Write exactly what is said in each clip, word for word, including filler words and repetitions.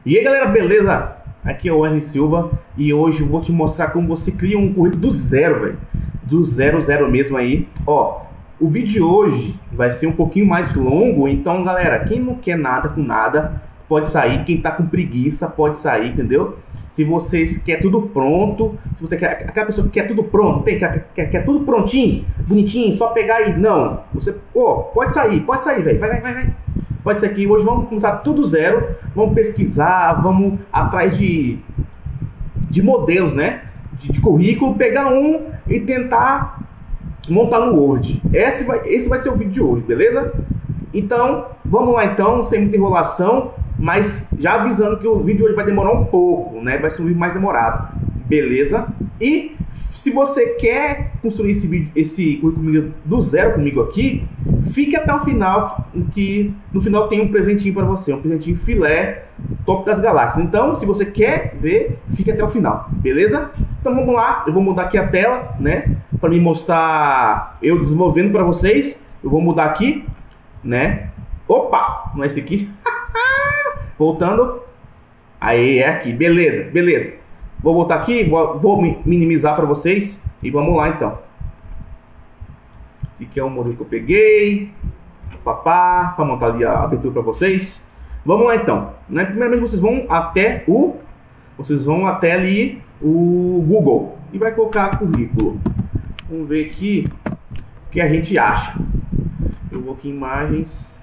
E aí galera, beleza? Aqui é o Henry Silva e hoje eu vou te mostrar como você cria um currículo do zero, velho. Do zero, zero mesmo aí. Ó, o vídeo de hoje vai ser um pouquinho mais longo, então galera, quem não quer nada com nada, pode sair. Quem tá com preguiça, pode sair, entendeu? Se vocês quer tudo pronto, se você quer, aquela pessoa que quer tudo pronto, tem, quer, quer, quer tudo prontinho, bonitinho, só pegar e não. Você, pô, pode sair, pode sair, velho. Vai, vai, vai, vai. Pode ser que hoje vamos começar tudo zero, vamos pesquisar, vamos atrás de, de modelos, né? De, de currículo, pegar um e tentar montar no Word. Esse vai, esse vai ser o vídeo de hoje, beleza? Então, vamos lá então, sem muita enrolação, mas já avisando que o vídeo de hoje vai demorar um pouco, né? Vai ser um vídeo mais demorado, beleza? E se você quer construir esse vídeo, esse currículo do zero comigo aqui, fique até o final, que no final tem um presentinho para você, um presentinho filé, top das galáxias. Então, se você quer ver, fique até o final, beleza? Então vamos lá, eu vou mudar aqui a tela, né? Para me mostrar eu desenvolvendo para vocês. Eu vou mudar aqui, né? Opa, não é esse aqui. Voltando. Aí é aqui, beleza, beleza. Vou voltar aqui, vou, vou minimizar para vocês e vamos lá então. Esse aqui é o modelo que eu peguei, papá, para montar ali a abertura para vocês. Vamos lá então. Né? Primeiramente vocês vão até o, vocês vão até ali o Google e vai colocar currículo. Vamos ver aqui o que a gente acha. Eu vou aqui em imagens.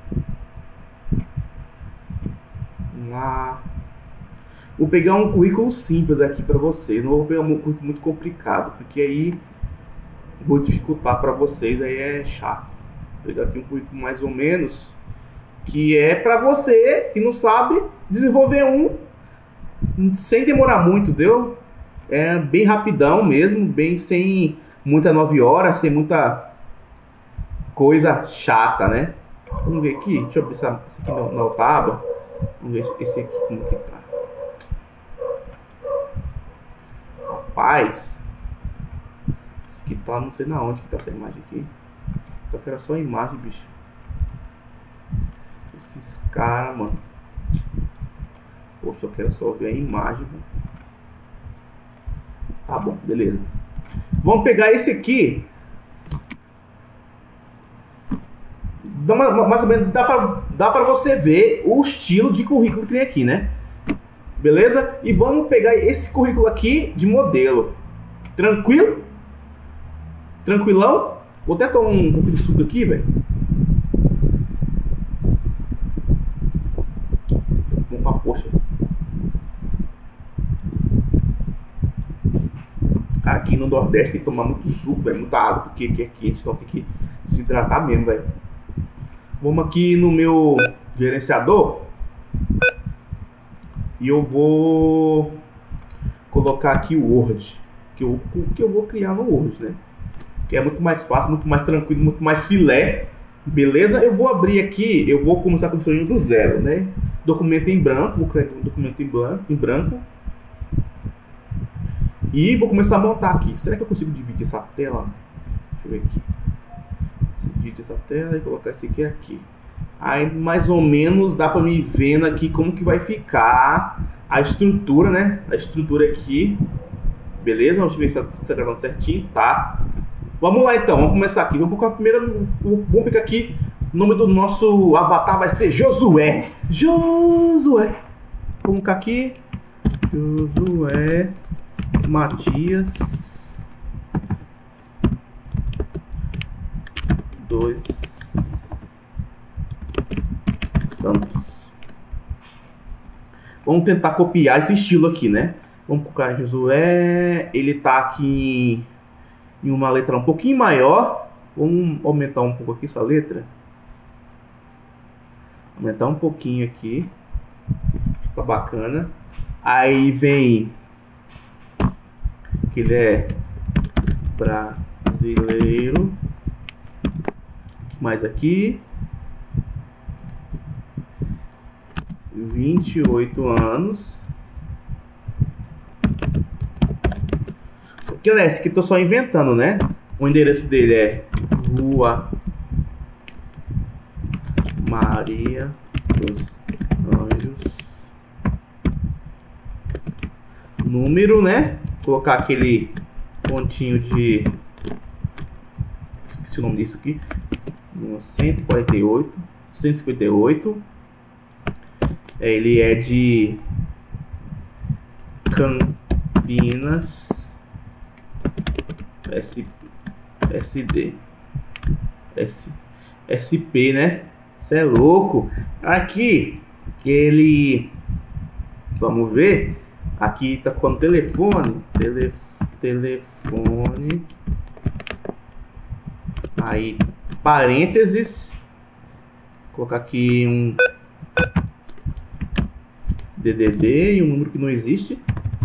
Vamos lá. Vou pegar um currículo simples aqui para vocês. Não vou pegar um currículo muito complicado, porque aí vou dificultar para vocês, aí é chato. Vou pegar aqui um currículo mais ou menos, que é para você que não sabe desenvolver um sem demorar muito, deu? É bem rapidão mesmo, bem sem muita nove horas, sem muita coisa chata, né? Vamos ver aqui, deixa eu abrir esse aqui na, na outra aba. Vamos ver esse aqui como que tá. Rapaz, isso aqui tá, não sei na onde que tá essa imagem aqui. Eu quero só a imagem, bicho. Esses caras, mano. Poxa, eu quero só ver a imagem, mano. Tá bom, beleza. Vamos pegar esse aqui. Dá uma, mais ou menos, dá pra, dá pra você ver o estilo de currículo que tem aqui, né? Beleza? E vamos pegar esse currículo aqui de modelo. Tranquilo? Tranquilão? Vou até tomar um pouco de suco aqui, velho. Opa, poxa. Aqui no Nordeste tem que tomar muito suco, velho. Muita água, porque aqui é quente, então tem que se hidratar mesmo, velho. Vamos aqui no meu gerenciador. E eu vou colocar aqui o Word, que eu, que eu vou criar no Word, né? Que é muito mais fácil, muito mais tranquilo, muito mais filé. Beleza? Eu vou abrir aqui, eu vou começar construindo do zero, né? Documento em branco, vou criar um documento em branco, em branco. E vou começar a montar aqui. Será que eu consigo dividir essa tela? Deixa eu ver aqui. Dividir essa tela e colocar esse aqui aqui. Aí mais ou menos dá para me vendo aqui como que vai ficar a estrutura, né? A estrutura aqui. Beleza? Vamos ver se está gravando certinho, tá? Vamos lá então, vamos começar aqui. Vamos colocar primeiro, vamos pegar aqui. O nome do nosso avatar vai ser Josué. Josué. Vamos colocar aqui. Josué Matias. Dois. Santos. Vamos tentar copiar esse estilo aqui, né? Vamos colocar em Josué. Ele tá aqui em uma letra um pouquinho maior. Vamos aumentar um pouco aqui essa letra. Aumentar um pouquinho aqui. Tá bacana. Aí vem que ele é brasileiro. Mais aqui. vinte e oito anos. Que é esse que eu tô só inventando, né? O endereço dele é Rua Maria dos Anjos, número, né? Colocar aquele pontinho de... esqueci o nome disso aqui. cento e quarenta e oito. cento e cinquenta e oito. Ele é de Campinas. S, SD. S, SP, né? Isso é louco. Aqui, ele... vamos ver. Aqui tá com o telefone. Tele, telefone. Aí, parênteses. Vou colocar aqui um D D D e um número que não existe.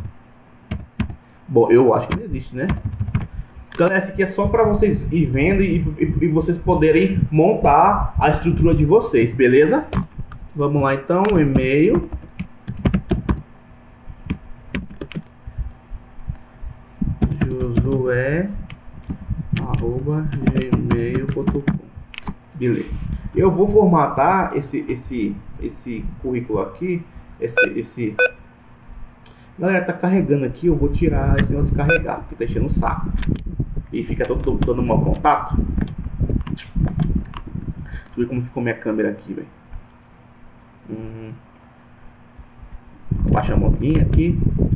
Bom, eu acho que não existe, né? Galera, esse aqui é só para vocês ir vendo e, e, e vocês poderem montar a estrutura de vocês, beleza? Vamos lá então, e-mail. josué arroba gmail ponto com. Beleza. Eu vou formatar esse, esse, esse currículo aqui. Esse, esse... Galera, tá carregando aqui. Eu vou tirar esse negócio de carregar, porque tá enchendo o saco. E fica todo, todo mau contato. Deixa eu ver como ficou minha câmera aqui, velho. Hum. Abaixa a mãozinha aqui.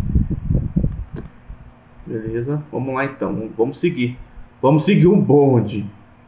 Beleza. Vamos lá então. Vamos seguir. Vamos seguir o bonde.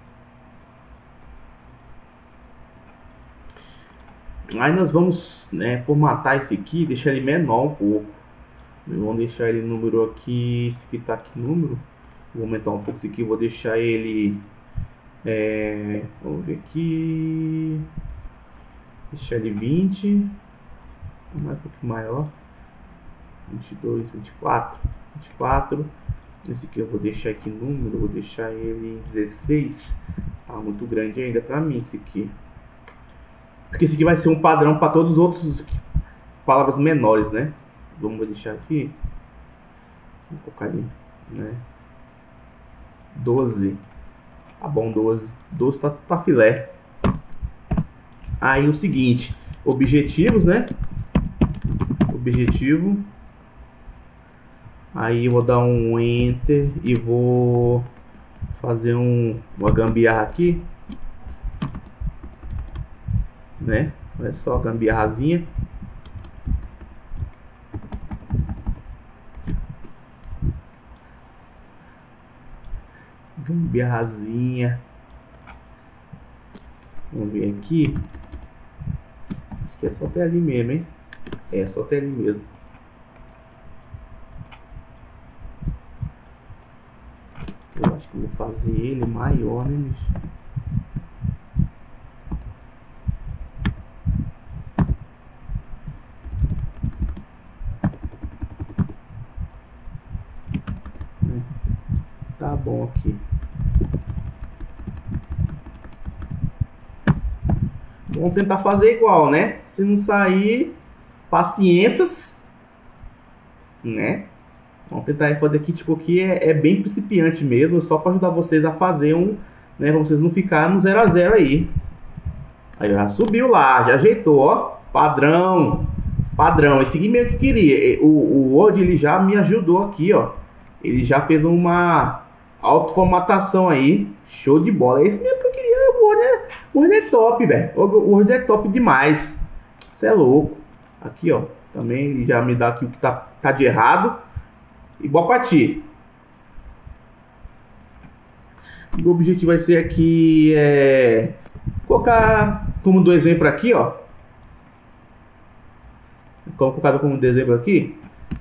Aí nós vamos, né, formatar esse aqui, deixar ele menor um pouco. Vamos deixar ele número aqui. Esse aqui tá aqui número. Vou aumentar um pouco esse aqui. Vou deixar ele. É, vamos ver aqui. Deixar ele vinte. Mais um pouquinho maior. vinte e dois, vinte e quatro. vinte e quatro. Esse aqui eu vou deixar aqui número. Vou deixar ele dezesseis. Tá muito grande ainda pra mim esse aqui. Porque esse aqui vai ser um padrão para todos os outros palavras menores, né? Vamos deixar aqui. Vou colocar ali, né? doze. Tá bom, doze. doze tá, tá filé. Aí o seguinte, objetivos, né? Objetivo. Aí eu vou dar um enter e vou fazer um, uma gambiarra aqui, né? É só gambiarrazinha. Gambiarrazinha. Vamos ver aqui. Acho que é só até ali mesmo, hein? É só até ali mesmo. Eu acho que vou fazer ele maior, né, bicho? Tá bom aqui. Vamos tentar fazer igual, né? Se não sair, paciências, né? Vamos tentar fazer aqui, tipo, que é, é bem principiante mesmo, só para ajudar vocês a fazer um, né? Pra vocês não ficarem no zero a zero aí. Aí já subiu lá, já ajeitou, ó. Padrão, padrão. Esse aqui mesmo que queria. O, o Word, ele já me ajudou aqui, ó. Ele já fez uma autoformatação aí. Show de bola. É esse mesmo que eu queria. O Word é, o Word é top, velho. O Word é top demais. Isso é louco. Aqui, ó. Também ele já me dá aqui o que tá, tá de errado. E boa pra ti. O objetivo vai ser aqui é colocar como do exemplo aqui, ó. Vou colocar como exemplo aqui.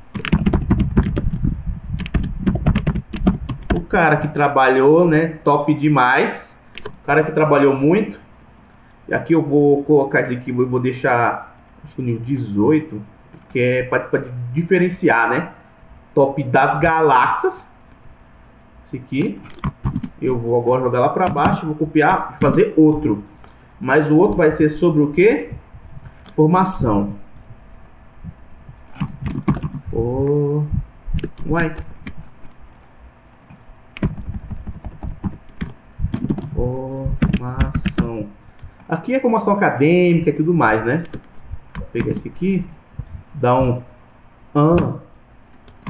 O cara que trabalhou, né? Top demais. O cara que trabalhou muito. E aqui eu vou colocar esse aqui, eu vou deixar acho que o nível dezoito, que é para diferenciar, né? Top das galáxias. Esse aqui. Eu vou agora jogar lá para baixo, vou copiar e fazer outro. Mas o outro vai ser sobre o que? Formação. For... Uai. Formação. Aqui é formação acadêmica e tudo mais, né? Vou pegar esse aqui. Dá um... Ah.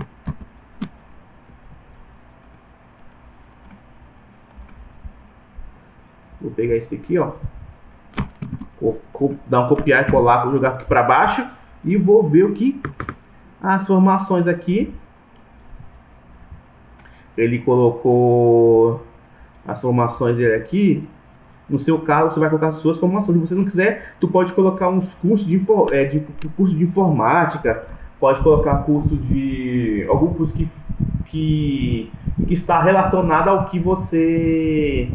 pegar esse aqui, ó. Vou, vou dar um copiar e colar, vou jogar aqui para baixo e vou ver o que as formações aqui. Ele colocou as formações dele aqui. No seu caso, você vai colocar as suas formações. Se você não quiser, tu pode colocar uns cursos de, é, de, curso de informática, pode colocar curso de algum curso que, que, que está relacionado ao que você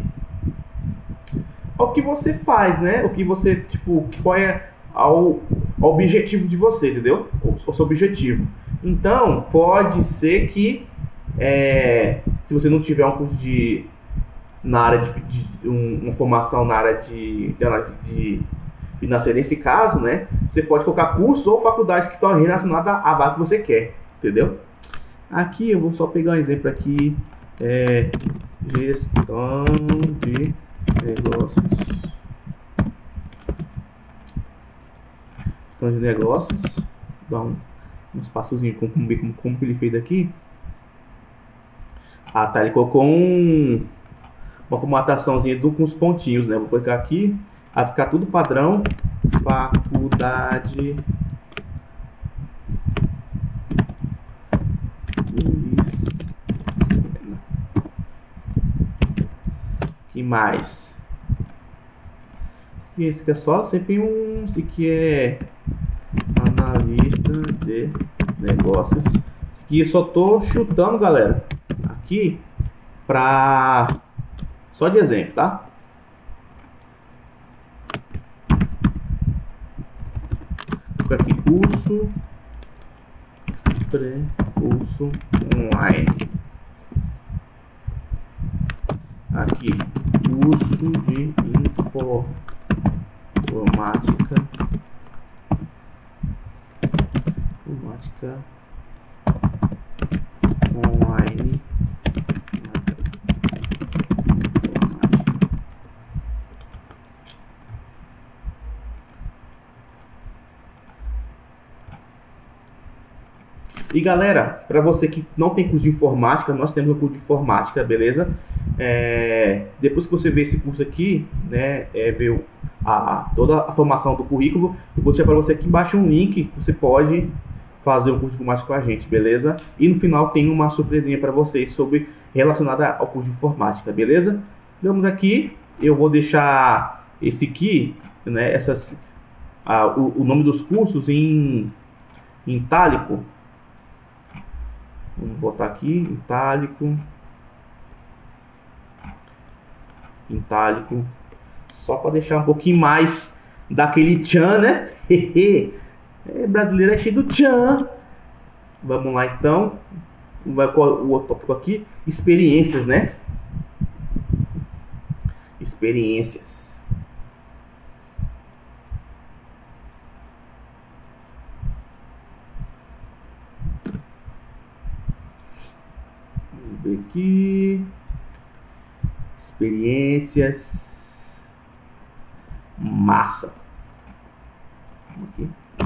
ao que você faz, né? O que você, tipo, qual é ao, ao objetivo de você, entendeu? O, o seu objetivo. Então, pode ser que é, se você não tiver um curso de na área de, de um, uma formação na área de, de análise de financeira, nesse caso, né, você pode colocar cursos ou faculdades que estão relacionadas à vaga que você quer, entendeu? Aqui eu vou só pegar um exemplo aqui, é, gestão de negócios, gestão de negócios, dá um, um espaçozinho, como, como, como que ele fez aqui. Ah, tá, ele colocou um uma formataçãozinha do, com os pontinhos, né? Vou colocar aqui, vai ficar tudo padrão. Faculdade Luiz. Que mais? Esse aqui, esse aqui é só sempre um. Esse aqui é analista de negócios. Esse aqui eu só tô chutando, galera. Aqui pra. Só de exemplo, tá? Vou aqui curso, pré-curso online. Aqui curso de informática, informática online. E galera, para você que não tem curso de informática, nós temos um curso de informática, beleza? É, depois que você ver esse curso aqui, né, é, ver a, toda a formação do currículo, eu vou deixar para você aqui embaixo um link que você pode fazer um curso de informática com a gente, beleza? E no final tem uma surpresinha para vocês sobre relacionada ao curso de informática, beleza? Vamos aqui, eu vou deixar esse aqui, né, essas, a, o, o nome dos cursos em, em itálico. Vamos botar aqui, itálico, itálico, só para deixar um pouquinho mais daquele tchan, né? É, brasileiro é cheio do tchan. Vamos lá então, vai o outro tópico aqui, experiências, né? Experiências. Aqui, experiências, massa. Aqui.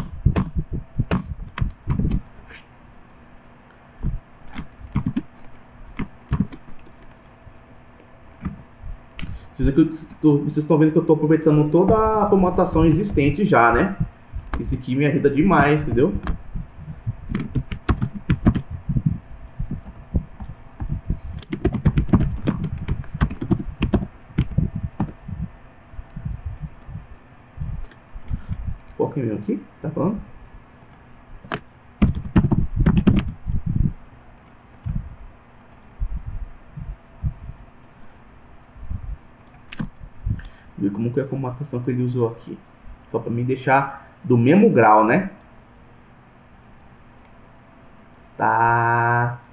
Vocês estão vendo que eu estou aproveitando toda a formatação existente já, né? Isso aqui me ajuda demais, entendeu? Qual que é meu aqui? Tá falando? Ver como que é a formatação que ele usou aqui. Só para me deixar do mesmo grau, né? Tá.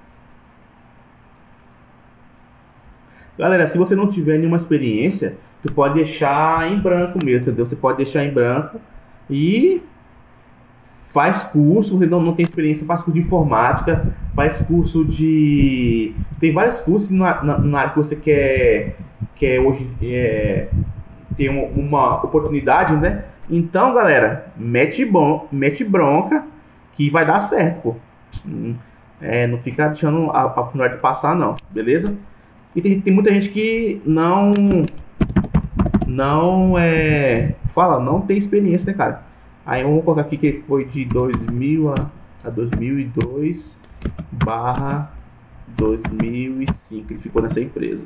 Galera, se você não tiver nenhuma experiência, tu pode deixar em branco mesmo, entendeu? Você pode deixar em branco e faz curso. Você não, não tem experiência, faz curso de informática, faz curso de... Tem vários cursos na, na, na área que você quer, quer hoje é, ter uma, uma oportunidade, né? Então, galera, mete, bom, mete bronca que vai dar certo, pô. É, não fica deixando a, a oportunidade de passar, não, beleza? E tem, tem muita gente que não não é... Fala, não tem experiência, né, cara? Aí vamos colocar aqui que foi de dois mil a, a dois mil e dois barra dois mil e cinco. Ele ficou nessa empresa.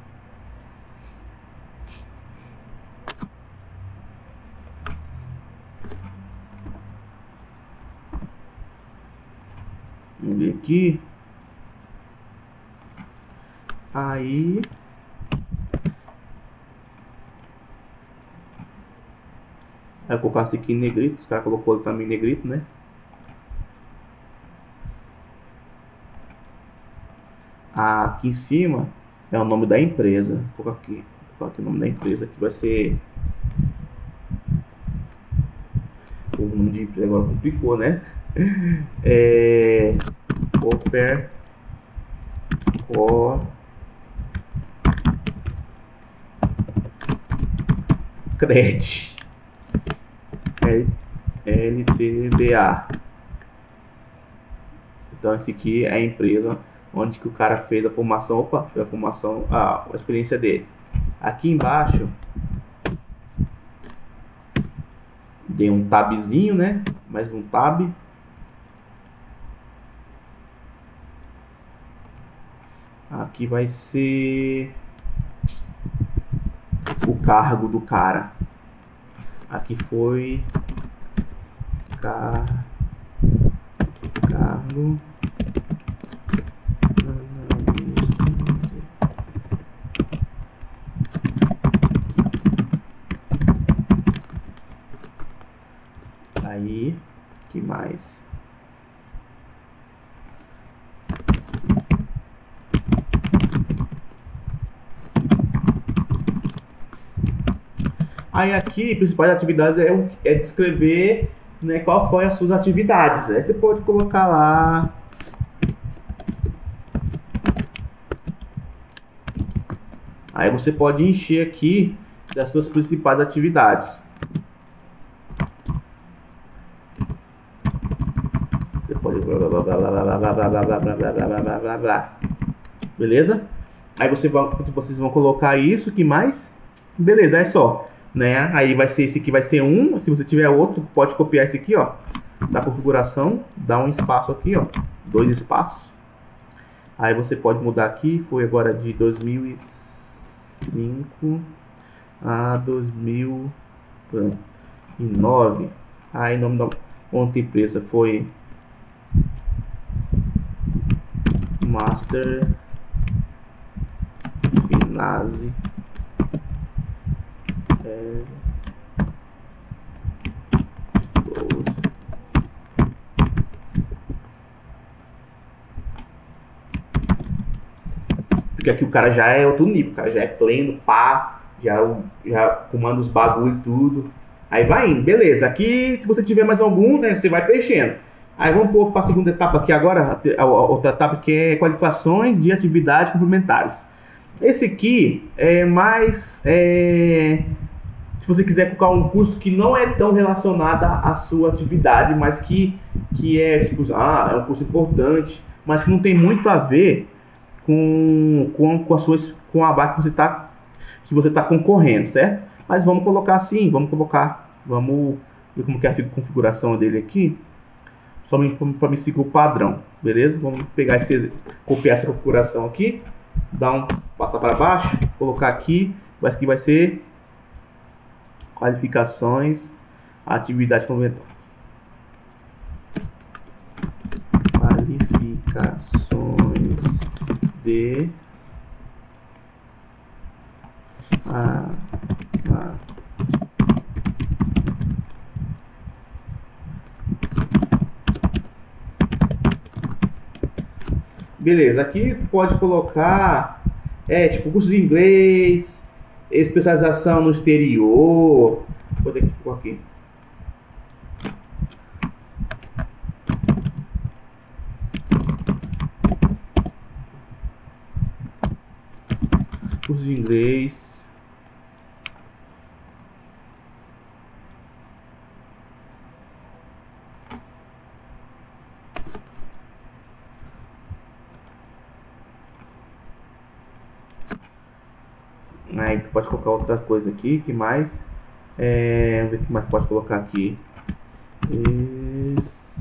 Vamos ver aqui. Aí... Aí eu vou colocar isso aqui em negrito, os caras colocou também em negrito, né? Aqui em cima é o nome da empresa. Vou colocar aqui, vou colocar aqui o nome da empresa, que vai ser... O nome de empresa agora complicou, né? É... Cooper Co Cred L T D A. Então esse aqui é a empresa onde que o cara fez a formação, opa, fez a formação, a, a experiência dele. Aqui embaixo dei um tabzinho, né? Mais um tab. Aqui vai ser o cargo do cara. Aqui foi car... cargo aí, que mais? Aí aqui, principais atividades é, é descrever, né, qual foi as suas atividades. Aí você pode colocar lá... Aí você pode encher aqui das suas principais atividades. Você pode... Beleza? Aí você vai, vocês vão colocar isso, que mais? Beleza, é só. Né? Aí vai ser esse aqui, vai ser um. Se você tiver outro, pode copiar esse aqui, ó. Essa configuração, dá um espaço aqui, ó. Dois espaços. Aí você pode mudar aqui. Foi agora de dois mil e cinco a dois mil e nove. Aí o nome da outra empresa foi Master Finance. É... Porque aqui o cara já é outro nível, o cara já é pleno, pá, já, já comanda os bagulho e tudo. Aí vai indo, beleza. Aqui, se você tiver mais algum, né, você vai preenchendo. Aí vamos pôr para a segunda etapa aqui agora, a, a, a outra etapa que é qualificações de atividades complementares. Esse aqui é mais... É... Se você quiser colocar um curso que não é tão relacionado à sua atividade, mas que, que é, tipo, ah, é um curso importante, mas que não tem muito a ver com, com, com, a, sua, com a vaga que você está que você tá concorrendo, certo? Mas vamos colocar assim, vamos colocar, vamos ver como que é a configuração dele aqui, somente para me seguir o padrão, beleza? Vamos pegar esse, copiar essa configuração aqui, dar um, passar para baixo, colocar aqui, mas que vai ser qualificações, atividade complementar. Qualificações de ah, ah. Beleza, aqui tu pode colocar é tipo curso de inglês, especialização no exterior. Vou ter que pôr aqui. Curso de inglês. Aí tu pode colocar outra coisa aqui, que mais? É, vamos ver o que mais pode colocar aqui. Esse...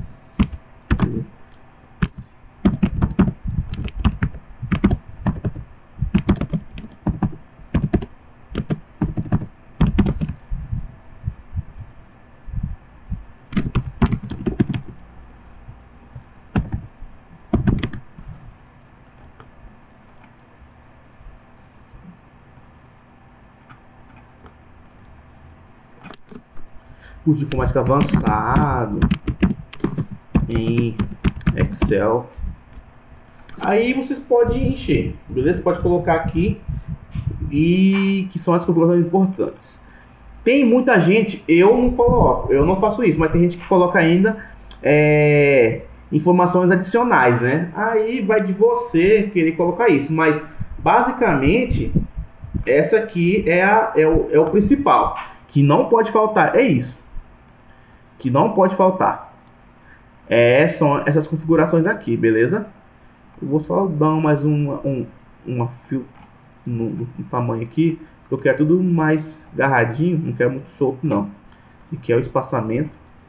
curso de informática avançado em Excel. Aí vocês podem encher, beleza? Você pode colocar aqui e que são as configurações importantes. Tem muita gente, eu não coloco, eu não faço isso, mas tem gente que coloca ainda é, informações adicionais, né? Aí vai de você querer colocar isso, mas basicamente essa aqui é, a, é, o, é o principal, que não pode faltar, é isso. Que não pode faltar é, são essas configurações aqui, beleza? Eu vou só dar mais uma, um, uma fio no, no tamanho aqui, eu quero tudo mais agarradinho, não quero muito solto não. Esse aqui é o espaçamento.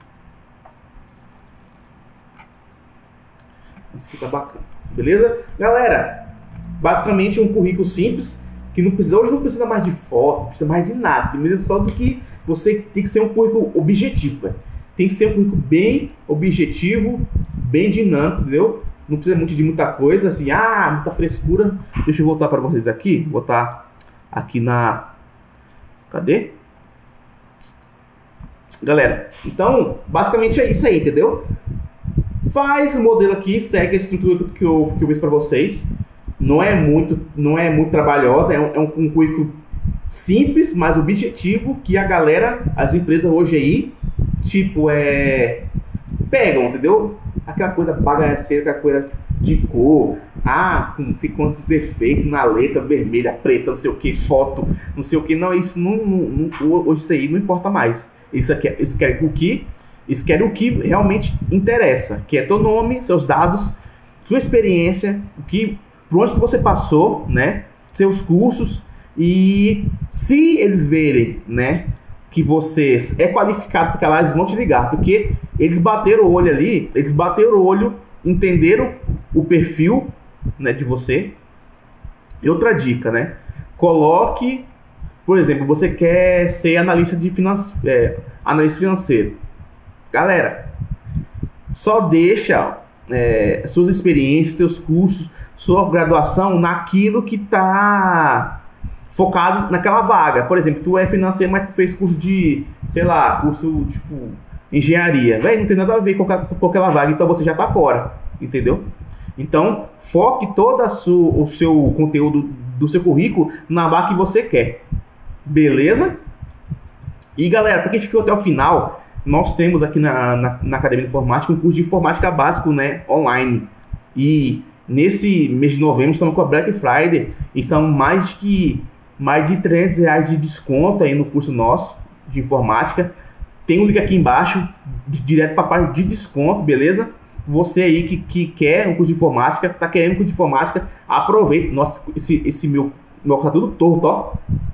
Isso aqui tá bacana, beleza? Galera, basicamente um currículo simples, que não precisa, hoje não precisa mais de foto, não precisa mais de nada, mesmo só do que você tem que ser um currículo objetivo, véio. Tem que ser um currículo bem objetivo, bem dinâmico, entendeu? Não precisa muito de muita coisa, assim, ah, muita frescura. Deixa eu voltar para vocês aqui, vou botar aqui na... Cadê? Galera, então, basicamente é isso aí, entendeu? Faz o modelo aqui, segue a estrutura que eu, que eu fiz para vocês. Não é muito, não é muito trabalhosa, é um, é um, um currículo simples, mas objetivo, que a galera, as empresas hoje aí, tipo, é... pegam, entendeu? Aquela coisa bagaceira, aquela coisa de cor, ah, com não sei quantos efeitos na letra, vermelha, preta, não sei o que, foto, não sei o que, não, isso não, não, não, hoje isso aí não importa mais. Isso aqui, isso quer o que, isso quer o que realmente interessa, que é teu nome, seus dados, sua experiência, o que, por onde que você passou, né, seus cursos, e se eles verem, né, que você é qualificado porque lá eles vão te ligar, porque eles bateram o olho ali, eles bateram o olho, entenderam o perfil, né, de você. E outra dica, né, coloque, por exemplo, você quer ser analista de finance, é, analista financeiro, galera, só deixa é, suas experiências, seus cursos, sua graduação naquilo que tá focado naquela vaga. Por exemplo, tu é financeiro, mas tu fez curso de, sei lá, curso tipo engenharia, velho, não tem nada a ver com, com aquela vaga, então você já tá fora, entendeu? Então, foque todo a sua, o seu conteúdo do seu currículo na vaga que você quer, beleza? E galera, para quem ficou até o final, nós temos aqui na, na, na Academia de Informática um curso de informática básico, né, online. E nesse mês de novembro estamos com a Black Friday, estamos mais de que mais de trezentos reais de desconto aí no curso nosso de informática. Tem um link aqui embaixo direto para a parte de desconto, beleza? Você aí que, que quer um curso de informática, tá querendo um curso de informática, aproveita. Nossa, esse, esse meu, meu tá tudo torto, ó.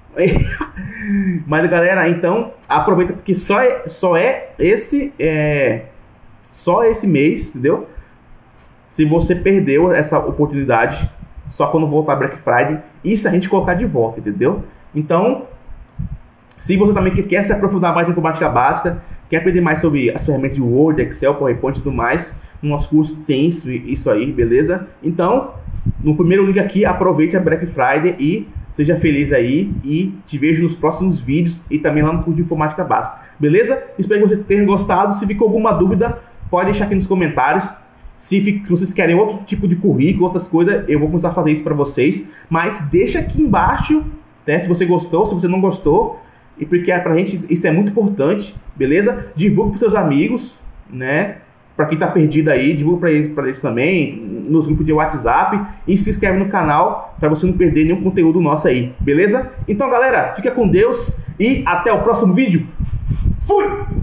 Mas galera, então aproveita, porque só é, só é esse é, só esse mês, entendeu? Se você perdeu essa oportunidade, só quando voltar Black Friday, e se a gente colocar de volta, entendeu? Então, se você também quer se aprofundar mais em informática básica, quer aprender mais sobre as ferramentas de Word, Excel, PowerPoint e tudo mais, no nosso curso tem isso, isso aí, beleza? Então, no primeiro link aqui, aproveite a Black Friday e seja feliz aí, e te vejo nos próximos vídeos e também lá no curso de informática básica, beleza? Espero que vocês tenham gostado. Se ficou alguma dúvida, pode deixar aqui nos comentários. Se vocês querem outro tipo de currículo, outras coisas, eu vou começar a fazer isso para vocês. Mas deixa aqui embaixo, né, se você gostou, se você não gostou. E porque pra gente isso é muito importante, beleza? Divulgue para seus amigos, né? Para quem tá perdido aí, divulgue para eles, para eles também, nos grupos de WhatsApp. E se inscreve no canal para você não perder nenhum conteúdo nosso aí, beleza? Então galera, fica com Deus e até o próximo vídeo. Fui!